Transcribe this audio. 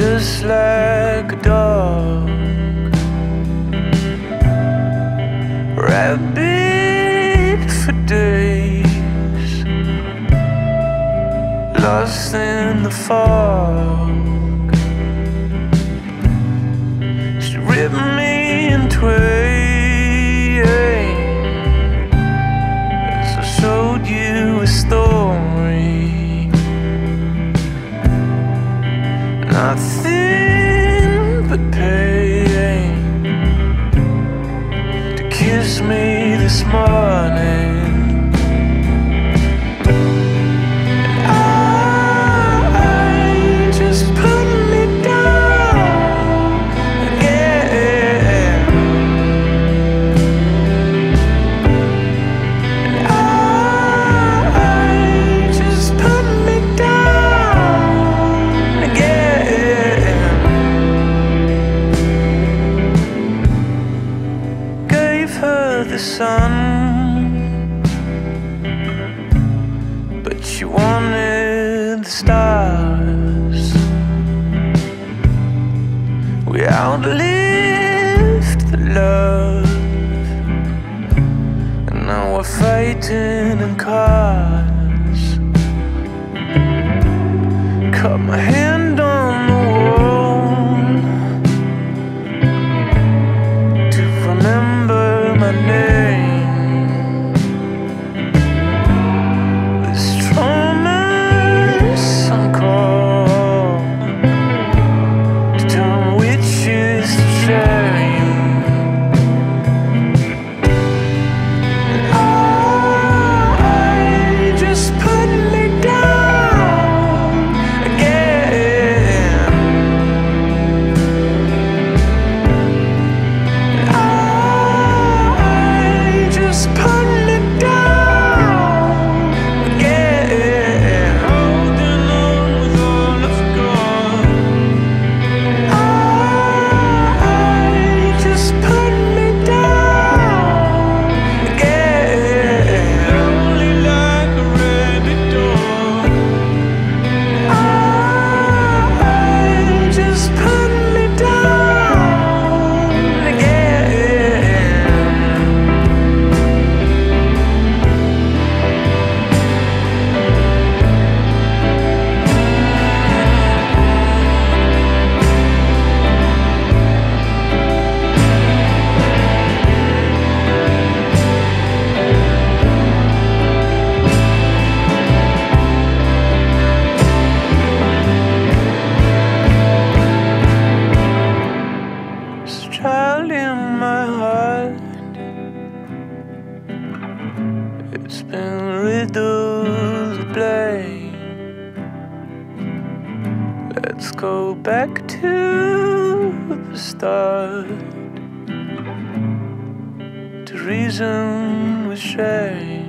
just like a dog, rabid for days, lost in the fog. She ripped me in twain as I showed you a story. Nothing but pain to kiss me this morning. The sun, but she wanted the stars. We outlived the love, and now we're fighting in cars. Cut my hand on the wall to remember my name. This trauma's uncalled to turn witches to shame. I just put me down again. Put me down again, holding on with all I've got. I just put me down again, only like a rabid dog. I just put me down again. Child in my heart, it's been riddled with blame. Let's go back to the start, to reason with shame.